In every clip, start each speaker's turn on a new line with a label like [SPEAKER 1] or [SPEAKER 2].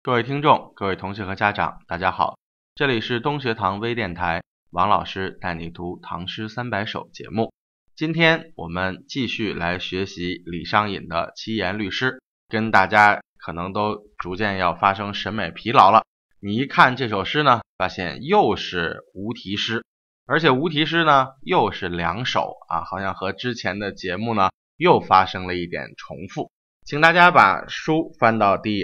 [SPEAKER 1] 各位听众、各位同学和家长，大家好，这里是东学堂微电台，王老师带你读唐诗300首节目。今天我们继续来学习李商隐的七言律诗，跟大家可能都逐渐要发生审美疲劳了。你一看这首诗呢，发现又是无题诗，而且无题诗呢又是2首啊，好像和之前的节目呢又发生了一点重复。请大家把书翻到第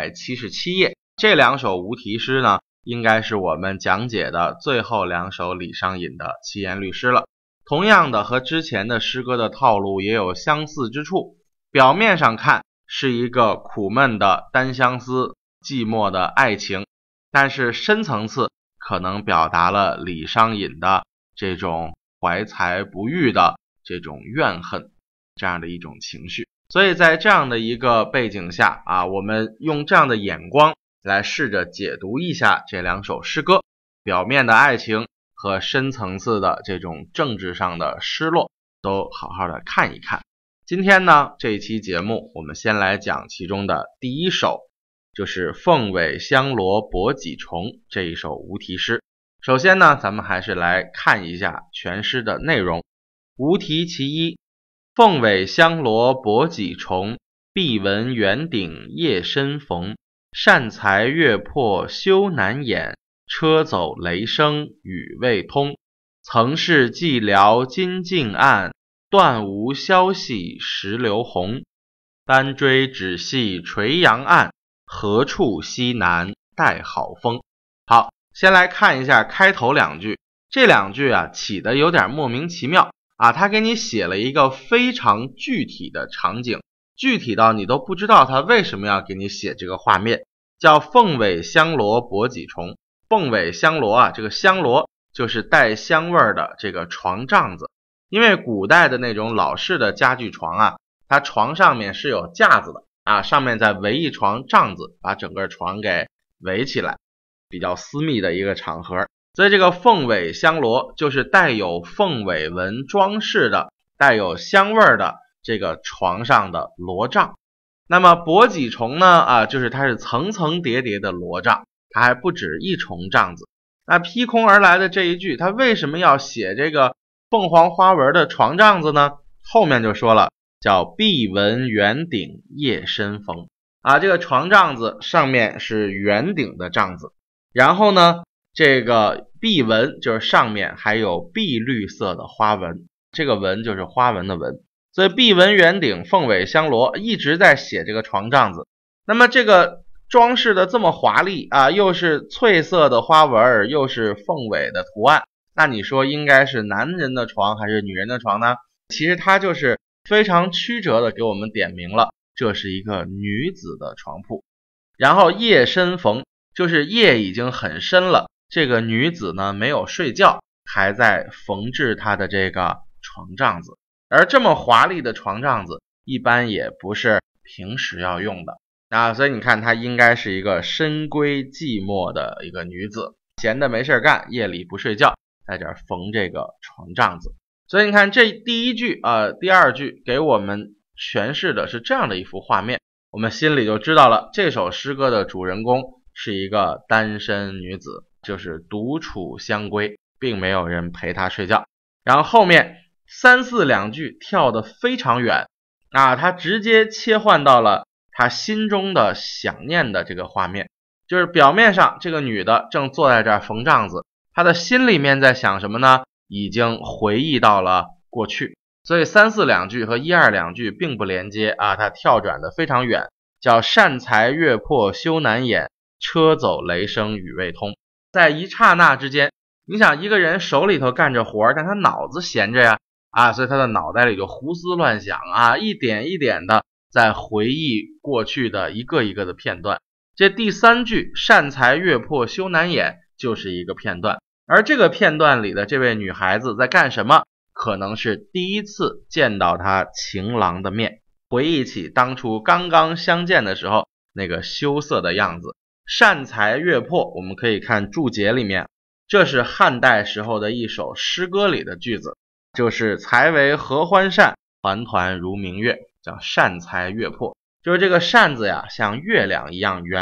[SPEAKER 1] 277页，这2首无题诗呢，应该是我们讲解的最后2首李商隐的七言律诗了。同样的，和之前的诗歌的套路也有相似之处。表面上看是一个苦闷的单相思、寂寞的爱情，但是深层次可能表达了李商隐的这种怀才不遇的这种怨恨，这样的一种情绪。所以在这样的一个背景下啊，我们用这样的眼光来试着解读一下这2首诗歌，表面的爱情和深层次的这种政治上的失落都好好的看一看。今天呢，这一期节目我们先来讲其中的第1首，就是凤尾香罗搏几重这一首无题诗。首先呢，咱们还是来看一下全诗的内容。无题其一，凤尾香罗搏几重，碧纹圆顶夜深逢。善才月破休难掩，车走雷声语未通。曾是寂寥今尽暗，断无消息时流红。单追只系垂杨岸，何处西南带好风。好，先来看一下开头2句。这2句啊起得有点莫名其妙啊，他给你写了一个非常具体的场景，具体到你都不知道他为什么要给你写这个画面，叫凤尾香罗搏几重。凤尾香罗啊，这个香罗就是带香味的这个床帐子。因为古代的那种老式的家具床啊，它床上面是有架子的啊，上面再围一床帐子，把整个床给围起来，比较私密的一个场合。所以这个凤尾香罗就是带有凤尾纹装饰的、带有香味的这个床上的罗帐。那么搏几重呢？就是它是层层叠叠的罗帐，它还不止一重帐子。那劈空而来的这一句，它为什么要写这个凤凰花纹的床帐子呢？后面就说了，叫碧纹圆顶夜深逢啊，这个床帐子上面是圆顶的帐子，然后呢这个碧纹就是上面还有碧绿色的花纹，这个纹就是花纹的纹，所以碧纹圆顶凤尾香罗一直在写这个床帐子。那么这个装饰的这么华丽啊，又是翠色的花纹，又是凤尾的图案，那你说应该是男人的床还是女人的床呢？其实它就是非常曲折的给我们点明了，这是一个女子的床铺。然后夜深逢，就是夜已经很深了，这个女子呢没有睡觉，还在缝制她的这个床帐子。而这么华丽的床帐子一般也不是平时要用的啊，所以你看她应该是一个深闺寂寞的一个女子，闲的没事干，夜里不睡觉，在这儿缝这个床帐子。所以你看这第1句第2句给我们诠释的是这样的一幅画面，我们心里就知道了，这首诗歌的主人公是一个单身女子，就是独处香闺，并没有人陪她睡觉。然后后面3、4两句跳得非常远啊，他直接切换到了他心中的想念的这个画面，就是表面上这个女的正坐在这儿缝帐子，她的心里面在想什么呢？已经回忆到了过去。所以3、4两句和1、2两句并不连接啊，它跳转的非常远，叫善才月破休难掩，车走雷声语未通。在一刹那之间，你想一个人手里头干着活，但他脑子闲着呀啊，所以他的脑袋里就胡思乱想啊，一点一点的在回忆过去的一个一个的片段。这第3句善才月破休难掩就是一个片段，而这个片段里的这位女孩子在干什么？可能是第一次见到她情郎的面，回忆起当初刚刚相见的时候那个羞涩的样子。善才月破，我们可以看注解里面，这是汉代时候的一首诗歌里的句子，就是才为合欢扇，团团如明月，叫善才月破。就是这个扇子呀像月亮一样圆，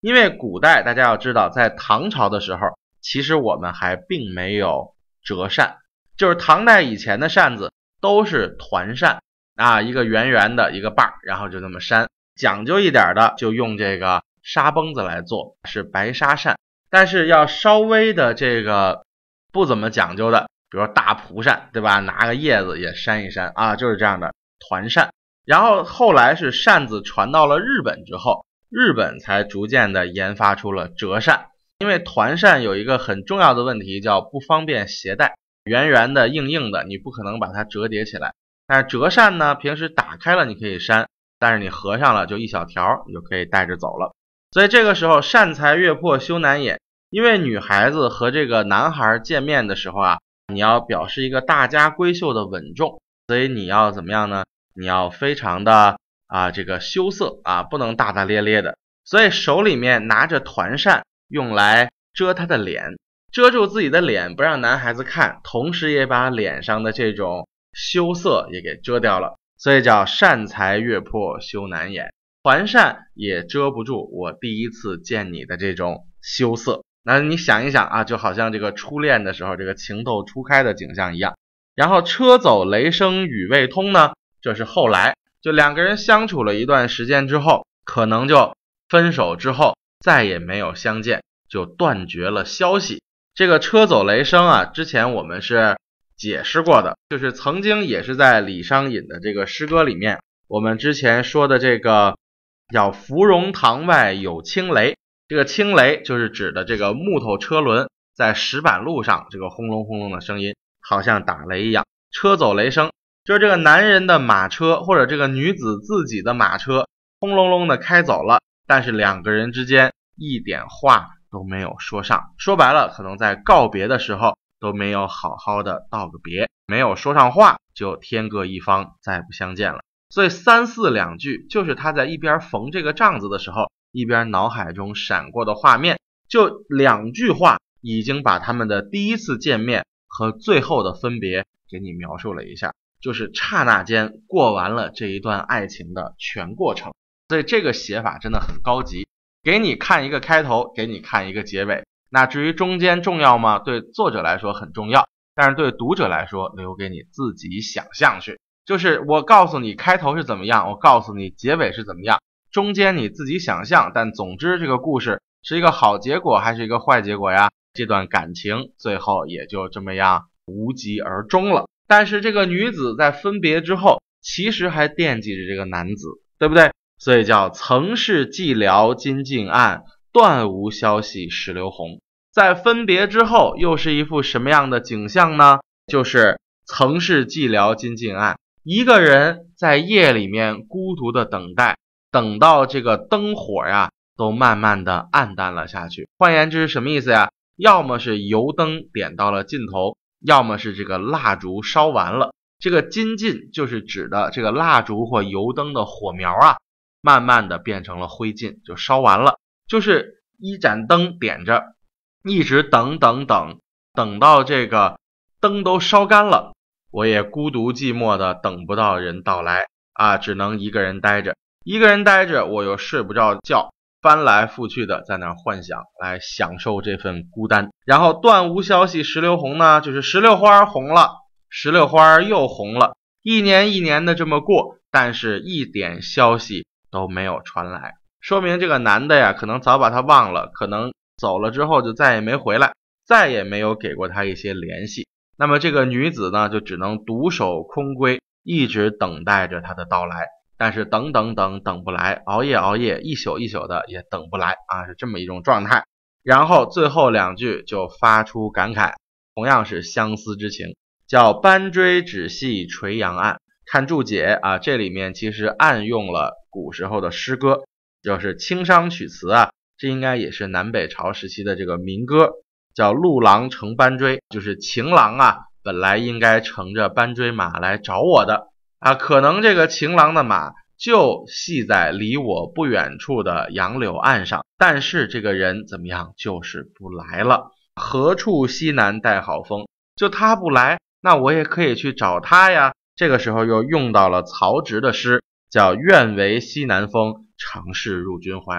[SPEAKER 1] 因为古代大家要知道，在唐朝的时候，其实我们还并没有折扇，就是唐代以前的扇子都是团扇啊，一个圆圆的一个把，然后就这么扇，讲究一点的就用这个纱绷子来做，是白纱扇。但是要稍微的这个不怎么讲究的，比如说大蒲扇，对吧？拿个叶子也扇一扇啊，就是这样的团扇。然后后来是扇子传到了日本之后，日本才逐渐的研发出了折扇。因为团扇有一个很重要的问题，叫不方便携带，圆圆的硬硬的，你不可能把它折叠起来。但是折扇呢，平时打开了你可以扇，但是你合上了就一小条，你就可以带着走了。所以这个时候善财月破羞难掩，因为女孩子和这个男孩见面的时候啊，你要表示一个大家闺秀的稳重，所以你要怎么样呢？你要非常的这个羞涩啊，不能大大咧咧的。所以手里面拿着团扇，用来遮他的脸，遮住自己的脸，不让男孩子看，同时也把脸上的这种羞涩也给遮掉了，所以叫善财月破羞难掩。团扇也遮不住我第一次见你的这种羞涩。那你想一想啊，就好像这个初恋的时候，这个情窦初开的景象一样。然后车走雷声雨未通呢，这是后来，就两个人相处了一段时间之后，可能就分手之后再也没有相见，就断绝了消息。这个车走雷声啊，之前我们是解释过的，就是曾经也是在李商隐的这个诗歌里面，我们之前说的这个叫芙蓉塘外有轻雷，这个轻雷就是指的这个木头车轮在石板路上这个轰隆轰隆的声音，好像打雷一样。车走雷声就是这个男人的马车或者这个女子自己的马车轰隆隆的开走了，但是两个人之间一点话都没有说上，说白了可能在告别的时候都没有好好的道个别，没有说上话就天各一方，再不相见了。所以三四两句就是他在一边缝这个帐子的时候，一边脑海中闪过的画面，就两句话已经把他们的第一次见面和最后的分别给你描述了一下，就是刹那间过完了这一段爱情的全过程。所以这个写法真的很高级，给你看一个开头，给你看一个结尾。那至于中间重要吗？对作者来说很重要，但是对读者来说留给你自己想象去。就是我告诉你开头是怎么样，我告诉你结尾是怎么样，中间你自己想象，但总之这个故事是一个好结果还是一个坏结果呀？这段感情最后也就这么样无疾而终了。但是这个女子在分别之后，其实还惦记着这个男子，对不对？所以叫曾是寂寥今尽暗，断无消息石榴红。在分别之后又是一幅什么样的景象呢？就是曾是寂寥今尽暗，一个人在夜里面孤独的等待，等到这个灯火呀都慢慢的暗淡了下去。换言之是什么意思呀？要么是油灯点到了尽头，要么是这个蜡烛烧完了。这个尽尽就是指的这个蜡烛或油灯的火苗啊，慢慢的变成了灰烬，就烧完了。就是一盏灯点着，一直等到这个灯都烧干了，我也孤独寂寞的等不到人到来啊，只能一个人待着。一个人待着，我又睡不着觉，翻来覆去的在那儿幻想，来享受这份孤单。然后断无消息石榴红呢，就是石榴花红了，石榴花又红了，一年一年的这么过，但是一点消息都没有传来，说明这个男的呀，可能早把他忘了，可能走了之后就再也没回来，再也没有给过他一些联系。那么这个女子呢，就只能独守空闺，一直等待着他的到来。但是等不来，熬夜一宿一宿的也等不来啊，是这么一种状态。然后最后两句就发出感慨，同样是相思之情，叫斑锥只系垂杨岸。看注解啊，这里面其实暗用了古时候的诗歌，就是清商曲词啊，这应该也是南北朝时期的这个民歌，叫陆郎乘斑锥，就是情郎啊本来应该乘着斑锥马来找我的啊，可能这个情郎的马就系在离我不远处的杨柳岸上，但是这个人怎么样，就是不来了。何处西南带好风，就他不来，那我也可以去找他呀。这个时候又用到了曹植的诗，叫愿为西南风，长逝入君怀。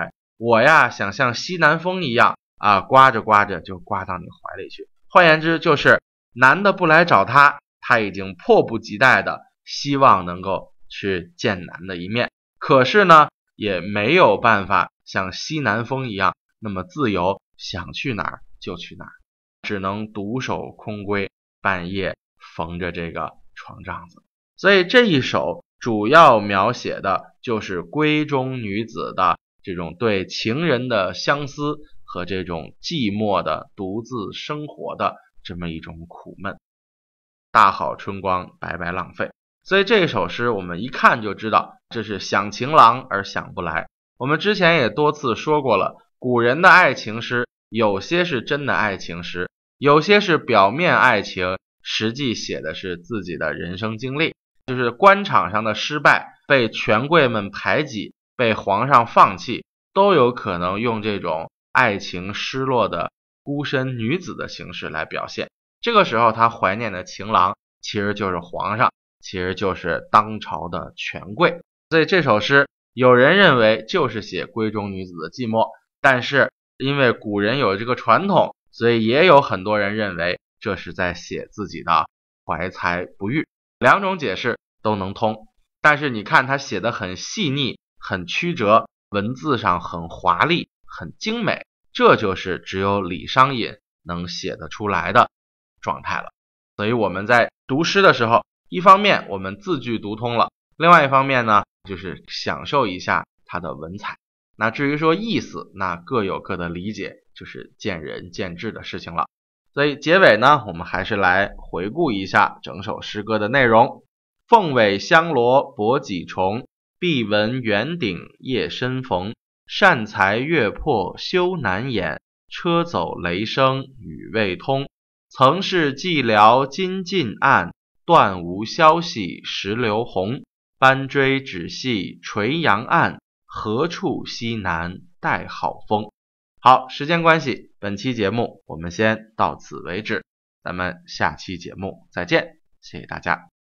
[SPEAKER 1] 我呀想像西南风一样啊，刮着刮着就刮到你怀里去。换言之，就是男的不来找他，他已经迫不及待的希望能够去见男的一面，可是呢也没有办法像西南风一样那么自由，想去哪儿就去哪儿，只能独守空闺，半夜缝着这个床帐子。所以这一首主要描写的就是闺中女子的这种对情人的相思和这种寂寞的独自生活的这么一种苦闷。大好春光白白浪费。所以这首诗我们一看就知道，这是想情郎而想不来。我们之前也多次说过了，古人的爱情诗有些是真的爱情诗，有些是表面爱情，实际写的是自己的人生经历，就是官场上的失败，被权贵们排挤，被皇上放弃，都有可能用这种爱情失落的孤身女子的形式来表现。这个时候他怀念的情郎其实就是皇上，其实就是当朝的权贵。所以这首诗有人认为就是写闺中女子的寂寞，但是因为古人有这个传统，所以也有很多人认为这是在写自己的怀才不遇。两种解释都能通，但是你看他写的很细腻，很曲折，文字上很华丽，很精美，这就是只有李商隐能写得出来的状态了。所以我们在读诗的时候，一方面我们字句读通了，另外一方面呢就是享受一下它的文采。那至于说意思，那各有各的理解，就是见仁见智的事情了。所以结尾呢，我们还是来回顾一下整首诗歌的内容。凤尾香罗搏几重，碧纹圆顶夜深逢。善才月破休难掩，车走雷声语未通。曾是寂寥今尽暗，断无消息时流红。班追只系垂杨岸，何处西南带好风。好，时间关系，本期节目我们先到此为止，咱们下期节目再见，谢谢大家。